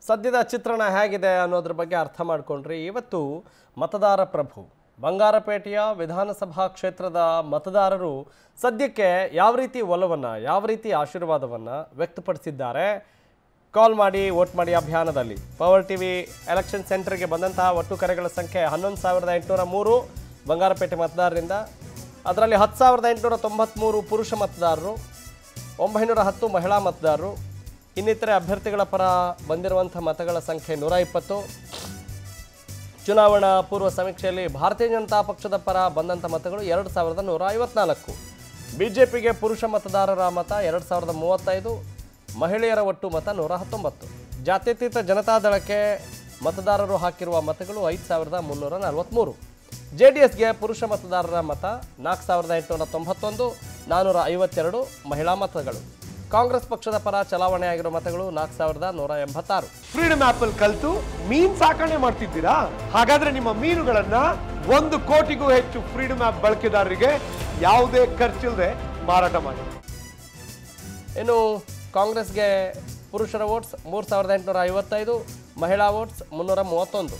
ಸದ್ಯದ ಚಿತ್ರಣ ಹೇಗಿದೆ ಅನ್ನೋದ್ರ ಬಗ್ಗೆ ಅರ್ಥ ಮಾಡ್ಕೊಂಡ್ರಿ. ಇವತ್ತು ಮತದಾರ ಪ್ರಭು ಬಂಗಾರಪೇಟೆಯ ವಿಧಾನಸಭಾ ಕ್ಷೇತ್ರದ ಮತದಾರರು ಸದ್ಯಕ್ಕೆ ಯಾವ ರೀತಿ ಒಲವನ್ನು, ಯಾವ ರೀತಿ ಆಶೀರ್ವಾದವನ್ನು ವ್ಯಕ್ತಪಡಿಸಿದ್ದಾರೆ. ಕಾಲ್ ಮಾಡಿ ವೋಟ್ ಮಾಡಿ ಅಭಿಯಾನದಲ್ಲಿ ಪವರ್ ಟಿವಿ ಎಲೆಕ್ಷನ್ ಸೆಂಟರ್ಗೆ ಬಂದಂತಹ ಒಟ್ಟು ಕರೆಗಳ ಸಂಖ್ಯೆ 11,803 ಬಂಗಾರಪೇಟೆ ಮತದಾರರಿಂದ. ಅದರಲ್ಲಿ 10,893 ಪುರುಷ ಮತದಾರರು, 910 ಮಹಿಳಾ ಮತದಾರರು. ಇನ್ನಿತರೆ ಅಭ್ಯರ್ಥಿಗಳ ಪರ ಬಂದಿರುವಂಥ ಮತಗಳ ಸಂಖ್ಯೆ 120. ಚುನಾವಣಾ ಪೂರ್ವ ಸಮೀಕ್ಷೆಯಲ್ಲಿ ಭಾರತೀಯ ಜನತಾ ಪಕ್ಷದ ಪರ ಬಂದಂಥ ಮತಗಳು 2,154. ಬಿಜೆಪಿಗೆ ಪುರುಷ ಮತದಾರರ ಮತ 2,035, ಮಹಿಳೆಯರ ಒಟ್ಟು ಮತ 119. ಜಾತ್ಯತೀತ ಜನತಾದಳಕ್ಕೆ ಮತದಾರರು ಹಾಕಿರುವ ಮತಗಳು 5,343. JDSಗೆ ಪುರುಷ ಮತದಾರರ ಮತ 4,891, 452 ಮಹಿಳಾ ಮತಗಳು. ಕಾಂಗ್ರೆಸ್ ಪಕ್ಷದ ಪರ ಚಲಾವಣೆಯಾಗಿರುವ ಮತಗಳು 4,186. ಫ್ರೀಡಮ್ ಆಪ್ ಅಲ್ಲಿ ಕಲಿತು ಮೀನ್ ಸಾಕಣೆ ಮಾಡ್ತಿದ್ದೀರಾ? ಹಾಗಾದ್ರೆ ನಿಮ್ಮ ಮೀನುಗಳನ್ನ 1 ಕೋಟಿಗೂ ಹೆಚ್ಚು ಫ್ರೀಡಮ್ ಆಪ್ ಬಳಕೆದಾರರಿಗೆ ಯಾವುದೇ ಖರ್ಚಿಲ್ಲದೆ ಮಾರಾಟ ಮಾಡಿ. ಇನ್ನು ಕಾಂಗ್ರೆಸ್ಗೆ ಪುರುಷರ ವೋಟ್ಸ್ 3,855, ಮಹಿಳಾ ವೋಟ್ಸ್ 331.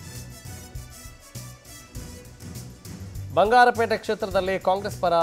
ಬಂಗಾರಪೇಟೆ ಕ್ಷೇತ್ರದಲ್ಲಿ ಕಾಂಗ್ರೆಸ್ ಪರ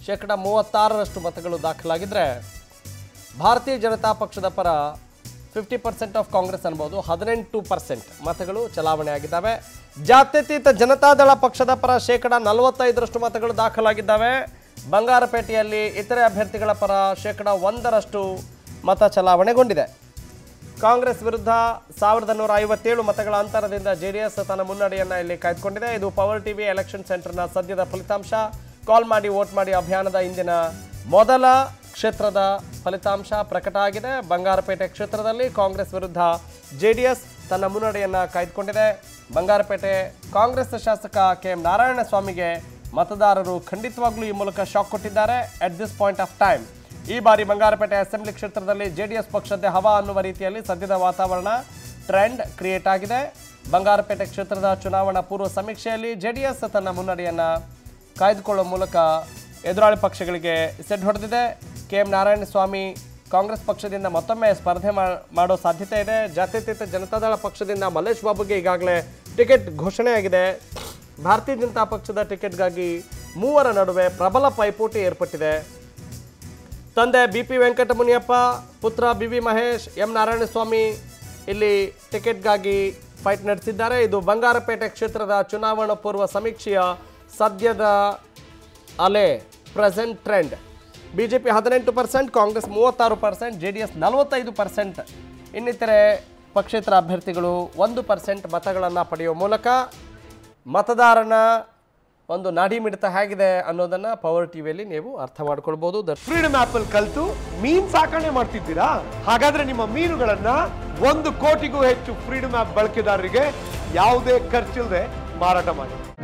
36% ಮತಗಳು ದಾಖಲಾಗಿದ್ದರೆ ಭಾರತೀಯ ಜನತಾ ಪಕ್ಷದ ಪರ 50% ಆಫ್ ಕಾಂಗ್ರೆಸ್ ಅನ್ಬೋದು, 18% ಮತಗಳು ಚಲಾವಣೆಯಾಗಿದ್ದಾವೆ. ಜಾತ್ಯತೀತ ಜನತಾದಳ ಪಕ್ಷದ ಪರ 45% ಮತಗಳು ದಾಖಲಾಗಿದ್ದಾವೆ. ಬಂಗಾರಪೇಟೆಯಲ್ಲಿ ಇತರೆ ಅಭ್ಯರ್ಥಿಗಳ ಪರ 1% ಮತ ಚಲಾವಣೆಗೊಂಡಿದೆ. ಕಾಂಗ್ರೆಸ್ ವಿರುದ್ಧ 1,157 ಮತಗಳ ಅಂತರದಿಂದ JDS ತನ್ನ ಮುನ್ನಡೆಯನ್ನು ಇಲ್ಲಿ ಕಾಯ್ದುಕೊಂಡಿದೆ. ಇದು ಪವರ್ ಟಿವಿ ಎಲೆಕ್ಷನ್ ಸೆಂಟರ್ನ ಸದ್ಯದ ಫಲಿತಾಂಶ. ಕಾಲ್ ಮಾಡಿ ವೋಟ್ ಮಾಡಿ ಅಭಿಯಾನದ ಇಂದಿನ ಮೊದಲ ಕ್ಷೇತ್ರದ ಫಲಿತಾಂಶ ಪ್ರಕಟ ಆಗಿದೆ. ಬಂಗಾರಪೇಟೆ ಕ್ಷೇತ್ರದಲ್ಲಿ ಕಾಂಗ್ರೆಸ್ ವಿರುದ್ಧ JDS ತನ್ನ ಮುನ್ನಡೆಯನ್ನು ಕಾಯ್ದುಕೊಂಡಿದೆ. ಬಂಗಾರಪೇಟೆ ಕಾಂಗ್ರೆಸ್ ಶಾಸಕ KM ನಾರಾಯಣಸ್ವಾಮಿಗೆ ಮತದಾರರು ಖಂಡಿತವಾಗ್ಲೂ ಈ ಮೂಲಕ ಶಾಕ್ ಕೊಟ್ಟಿದ್ದಾರೆ. At this point of time ಈ ಬಾರಿ ಬಂಗಾರಪೇಟೆ ಅಸೆಂಬ್ಲಿ ಕ್ಷೇತ್ರದಲ್ಲಿ JDS ಪಕ್ಷದ ಹವಾ ಅನ್ನುವ ರೀತಿಯಲ್ಲಿ ಸದ್ಯದ ವಾತಾವರಣ ಟ್ರೆಂಡ್ ಕ್ರಿಯೇಟ್ ಆಗಿದೆ. ಬಂಗಾರಪೇಟೆ ಕ್ಷೇತ್ರದ ಚುನಾವಣಾ ಪೂರ್ವ ಸಮೀಕ್ಷೆಯಲ್ಲಿ JDS ತನ್ನ ಮುನ್ನಡೆಯನ್ನು ಕಾಯ್ದುಕೊಳ್ಳುವ ಮೂಲಕ ಎದುರಾಳಿ ಪಕ್ಷಗಳಿಗೆ ಸೆಡ್ ಹೊಡೆದಿದೆ. KM ನಾರಾಯಣಸ್ವಾಮಿ ಕಾಂಗ್ರೆಸ್ ಪಕ್ಷದಿಂದ ಮತ್ತೊಮ್ಮೆ ಸ್ಪರ್ಧೆ ಮಾಡೋ ಸಾಧ್ಯತೆ ಇದೆ. ಜಾತ್ಯತೀತ ಜನತಾದಳ ಪಕ್ಷದಿಂದ ಮಲ್ಲೇಶ್ ಬಾಬುಗೆ ಈಗಾಗಲೇ ಟಿಕೆಟ್ ಘೋಷಣೆಯಾಗಿದೆ. ಭಾರತೀಯ ಜನತಾ ಪಕ್ಷದ ಟಿಕೆಟ್ಗಾಗಿ ಮೂವರ ನಡುವೆ ಪ್ರಬಲ ಪೈಪೋಟಿ ಏರ್ಪಟ್ಟಿದೆ. ತಂದೆ BP ವೆಂಕಟಮುನಿಯಪ್ಪ, ಪುತ್ರ BV ಮಹೇಶ್, M ನಾರಾಯಣಸ್ವಾಮಿ ಇಲ್ಲಿ ಟಿಕೆಟ್ಗಾಗಿ ಫೈಟ್ ನಡೆಸಿದ್ದಾರೆ. ಇದು ಬಂಗಾರಪೇಟೆ ಕ್ಷೇತ್ರದ ಚುನಾವಣಾ ಪೂರ್ವ ಸಮೀಕ್ಷೆಯ ಸದ್ಯದ ಅಲೆ, present trend. BJP 18%, Congress 36%, JDS 45%. ಇನ್ನಿತರೆ ಪಕ್ಷೇತರ ಅಭ್ಯರ್ಥಿಗಳು 1% ಮತಗಳನ್ನು ಪಡೆಯುವ ಮೂಲಕ ಮತದಾರನ ಒಂದು ನಾಡಿ ಮಿಡಿತ ಹೇಗಿದೆ ಅನ್ನೋದನ್ನ ಪವರ್ ಟಿವಿಯಲ್ಲಿ ನೀವು ಅರ್ಥ ಮಾಡ್ಕೊಳ್ಬಹುದು. ಫ್ರೀಡಮ್ ಆಪ್ ಅಲ್ಲಿ ಕಲಿತು ಮೀನ್ ಸಾಕಣೆ ಮಾಡ್ತಿದ್ದೀರಾ? ಹಾಗಾದ್ರೆ ನಿಮ್ಮ ಮೀನುಗಳನ್ನ 1 ಕೋಟಿಗೂ ಹೆಚ್ಚು ಫ್ರೀಡಮ್ ಆಪ್ ಬಳಕೆದಾರರಿಗೆ ಯಾವುದೇ ಖರ್ಚಿಲ್ಲದೆ ಮಾರಾಟ ಮಾಡಿ.